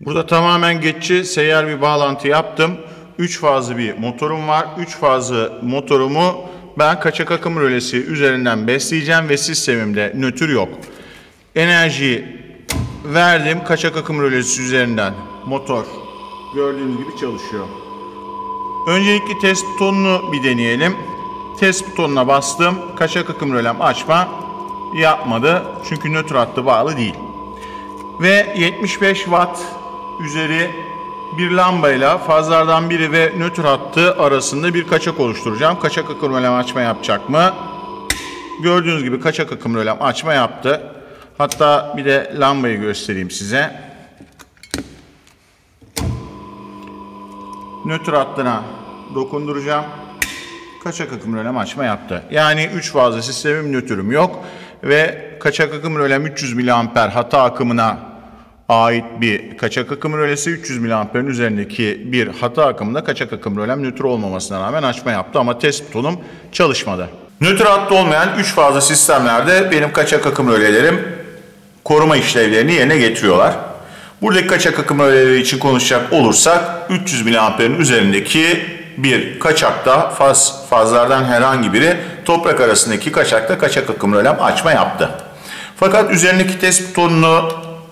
Burada tamamen geçici seyyar bir bağlantı yaptım. 3 fazlı bir motorum var. 3 fazlı motorumu ben kaçak akım rölesi üzerinden besleyeceğim ve sistemimde nötr yok. Enerjiyi verdim. Kaçak akım rölesi üzerinden motor gördüğünüz gibi çalışıyor. Öncelikle test butonunu bir deneyelim. Test butonuna bastım. Kaçak akım rölem açma yapmadı. Çünkü nötr hattı bağlı değil. Ve 75 watt üzeri bir lambayla fazlardan biri ve nötr hattı arasında bir kaçak oluşturacağım. Kaçak akım rölem açma yapacak mı? Gördüğünüz gibi kaçak akım rölem açma yaptı. Hatta bir de lambayı göstereyim size. Nötr hattına dokunduracağım. Kaçak akım rölem açma yaptı. Yani 3 fazla sistemim, nötrüm yok. Ve kaçak akım rölem 300 mA hata akımına ait bir kaçak akım rölesi. 300 mA'nin üzerindeki bir hata akımında kaçak akım rölem nötr olmamasına rağmen açma yaptı. Ama test butonum çalışmadı. Nötr hattı olmayan 3 fazla sistemlerde benim kaçak akım rölelerim koruma işlevlerini yerine getiriyorlar. Buradaki kaçak akım röleleri için konuşacak olursak 300 mA'nin üzerindeki bir kaçakta fazlardan herhangi biri toprak arasındaki kaçakta kaçak akım rölem açma yaptı. Fakat üzerindeki test butonunu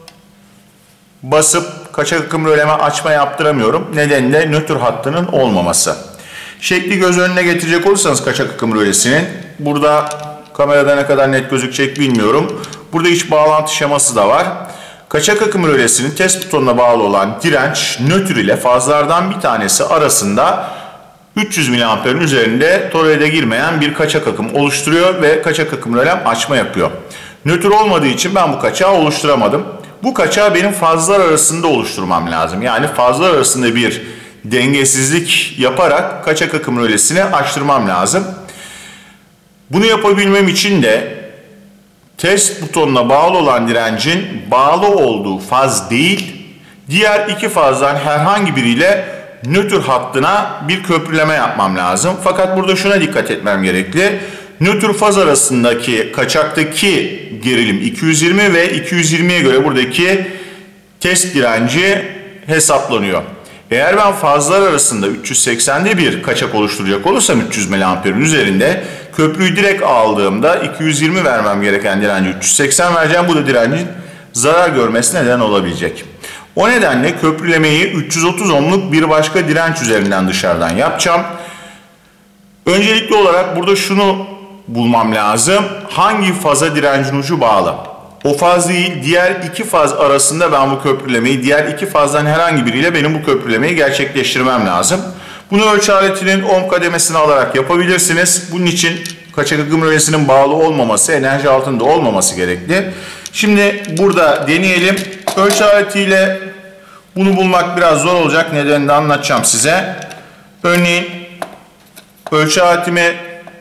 basıp kaçak akım röleme açma yaptıramıyorum. Nedeni de nötr hattının olmaması. Şekli göz önüne getirecek olursanız kaçak akım rölesinin, burada kamerada ne kadar net gözükecek bilmiyorum. Burada iç bağlantı şeması da var. Kaçak akım rölesinin test butonuna bağlı olan direnç nötr ile fazlardan bir tanesi arasında 300 mA'nin üzerinde tolere girmeyen bir kaçak akım oluşturuyor ve kaçak akım rölem açma yapıyor. Nötr olmadığı için ben bu kaçağı oluşturamadım. Bu kaçağı benim fazlar arasında oluşturmam lazım. Yani fazlar arasında bir dengesizlik yaparak kaçak akım rölesini açtırmam lazım. Bunu yapabilmem için de test butonuna bağlı olan direncin bağlı olduğu faz değil, diğer iki fazdan herhangi biriyle nötr hattına bir köprüleme yapmam lazım. Fakat burada şuna dikkat etmem gerekli. Nötr faz arasındaki kaçaktaki gerilim 220 ve 220'ye göre buradaki test direnci hesaplanıyor. Eğer ben fazlar arasında 380'de bir kaçak oluşturacak olursam 300 mA'nin üzerinde köprüyü direkt aldığımda 220 vermem gereken direnci 380 vereceğim. Bu da direncin zarar görmesine neden olabilecek. O nedenle köprülemeyi 330 ohmluk bir başka direnç üzerinden dışarıdan yapacağım. Öncelikli olarak burada şunu bulmam lazım. Hangi faza direncin ucu bağlı? O faz değil, diğer iki faz arasında ben bu köprülemeyi, diğer iki fazdan herhangi biriyle benim bu köprülemeyi gerçekleştirmem lazım. Bunu ölçü aletinin ohm kademesini alarak yapabilirsiniz. Bunun için kaçak akım rölesinin bağlı olmaması, enerji altında olmaması gerekli. Şimdi burada deneyelim. Ölçü aletiyle bunu bulmak biraz zor olacak. Nedenini de anlatacağım size. Örneğin ölçü aletimi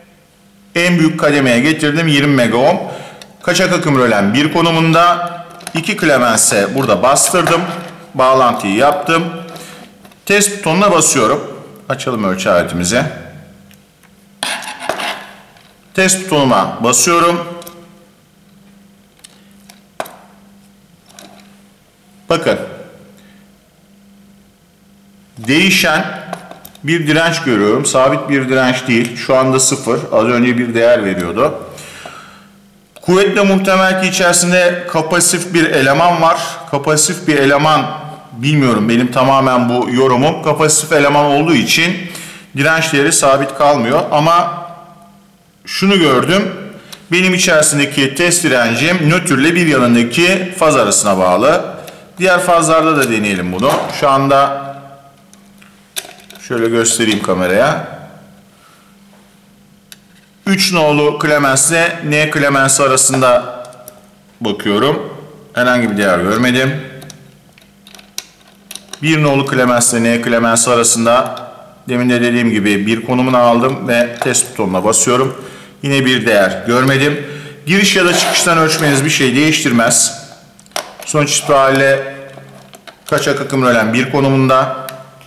en büyük kademeye getirdim. 20 megaohm. Kaçak akım rölem 1 konumunda. 2 klemense burada bastırdım. Bağlantıyı yaptım. Test butonuna basıyorum. Açalım ölçü aletimizi. Test butonuma basıyorum. Bakın. Değişen bir direnç görüyorum. Sabit bir direnç değil. Şu anda 0. Az önce bir değer veriyordu. Kuvvetle muhtemel ki içerisinde kapasif bir eleman var. Kapasif bir eleman, bilmiyorum, benim tamamen bu yorumum. Kapasif eleman olduğu için direnç değeri sabit kalmıyor. Ama şunu gördüm. Benim içerisindeki test direncim nötrle bir yanındaki faz arasına bağlı. Diğer fazlarda da deneyelim bunu. Şu anda şöyle göstereyim kameraya. 3 nolu Clemens ile N Clemens arasında bakıyorum. Herhangi bir değer görmedim. 1 nolu Clemens ile N Clemens arasında demin de dediğim gibi bir konumunu aldım ve test butonuna basıyorum. Yine bir değer görmedim. Giriş ya da çıkıştan ölçmeniz bir şey değiştirmez. Sonuç itibariyle kaçak akım rölem 1 konumunda.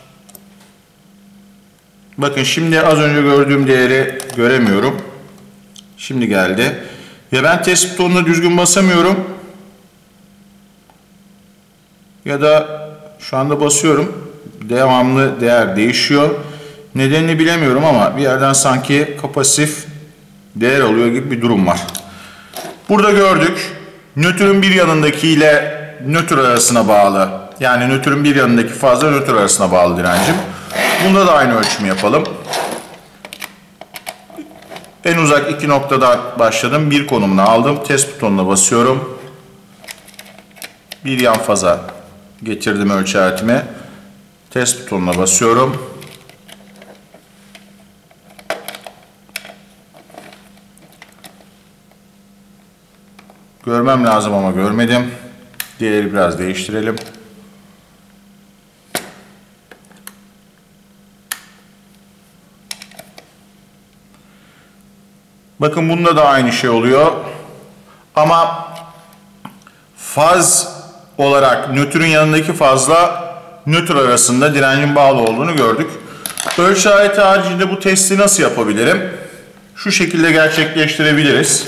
Bakın şimdi az önce gördüğüm değeri göremiyorum. Şimdi geldi. Ya ben test butonuna düzgün basamıyorum. Ya da Şu anda basıyorum. Devamlı değer değişiyor. Nedenini bilemiyorum ama bir yerden sanki kapasif değer alıyor gibi bir durum var. Burada gördük. Nötrün bir yanındaki ile nötr arasına bağlı. Yani nötrün bir yanındaki fazla nötr arasına bağlı direncim. Bunda da aynı ölçümü yapalım. En uzak iki noktadan başladım. Bir konumuna aldım. Test butonuna basıyorum. Bir yan faza getirdim ölçü aletime. Test butonuna basıyorum. Görmem lazım ama görmedim. Değeri biraz değiştirelim. Bakın bunda da aynı şey oluyor. Ama faz olarak nötrün yanındaki fazla nötr arasında direncin bağlı olduğunu gördük. Ölçü aleti haricinde bu testi nasıl yapabilirim? Şu şekilde gerçekleştirebiliriz.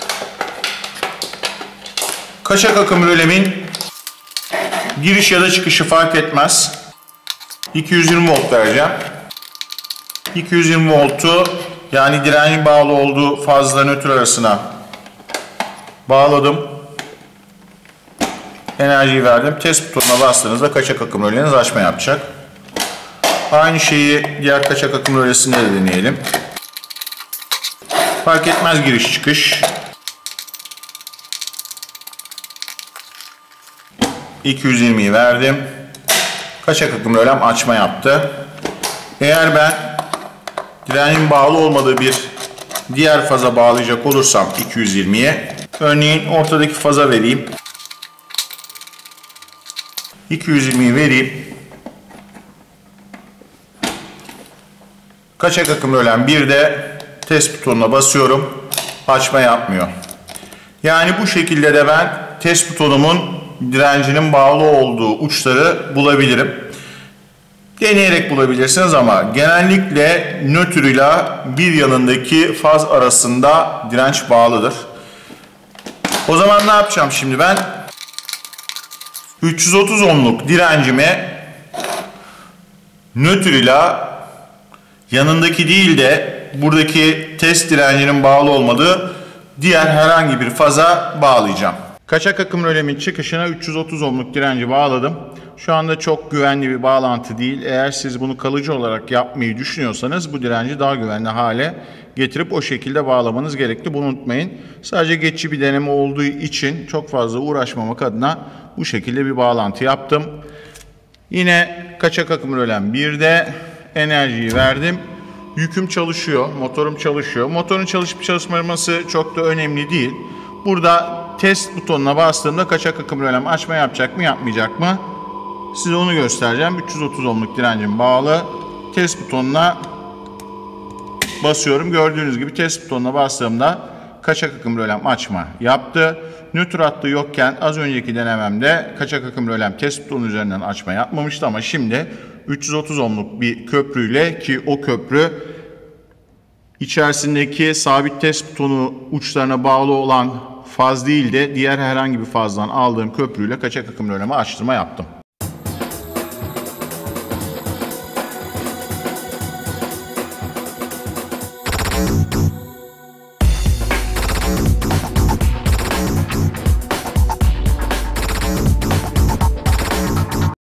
Kaçak akım rölemin giriş ya da çıkışı fark etmez. 220 volt vereceğim. 220 voltu yani direncin bağlı olduğu fazla nötr arasına bağladım. Enerjiyi verdim. Test butonuna bastığınızda kaçak akım röleniz açma yapacak. Aynı şeyi diğer kaçak akım rölesinde de deneyelim. Fark etmez giriş çıkış. 220'yi verdim. Kaçak akım rölem açma yaptı. Eğer ben direncin bağlı olmadığı bir diğer faza bağlayacak olursam 220'ye, örneğin ortadaki faza vereyim. 220'yi vereyim. Kaçak akım rölem 1'de test butonuna basıyorum. Açma yapmıyor. Yani bu şekilde de ben test butonumun direncinin bağlı olduğu uçları bulabilirim. Deneyerek bulabilirsiniz ama genellikle nötr ile bir yanındaki faz arasında direnç bağlıdır. O zaman ne yapacağım şimdi ben? 330 ohmluk direncime nötr ile yanındaki değil de buradaki test direncinin bağlı olmadığı diğer herhangi bir faza bağlayacağım. Kaçak akım rölemin çıkışına 330 ohmluk direnci bağladım. Şu anda çok güvenli bir bağlantı değil. Eğer siz bunu kalıcı olarak yapmayı düşünüyorsanız bu direnci daha güvenli hale getirip o şekilde bağlamanız gerekli. Bunu unutmayın. Sadece geçici bir deneme olduğu için çok fazla uğraşmamak adına bu şekilde bir bağlantı yaptım. Yine kaçak akım rölem 1'de enerjiyi verdim. Yüküm çalışıyor, motorum çalışıyor. Motorun çalışıp çalışmaması çok da önemli değil. Burada test butonuna bastığımda kaçak akım rölem açma yapacak mı yapmayacak mı? Size onu göstereceğim. 330 ohmluk direncim bağlı. Test butonuna basıyorum. Gördüğünüz gibi test butonuna bastığımda kaçak akım rölem açma yaptı. Nötr hattı yokken az önceki denememde kaçak akım rölem test butonu üzerinden açma yapmamıştı ama şimdi 330 ohmluk bir köprüyle, ki o köprü içerisindeki sabit test butonu uçlarına bağlı olan faz değil de diğer herhangi bir fazdan aldığım köprüyle kaçak akım rölemi açtırma yaptım.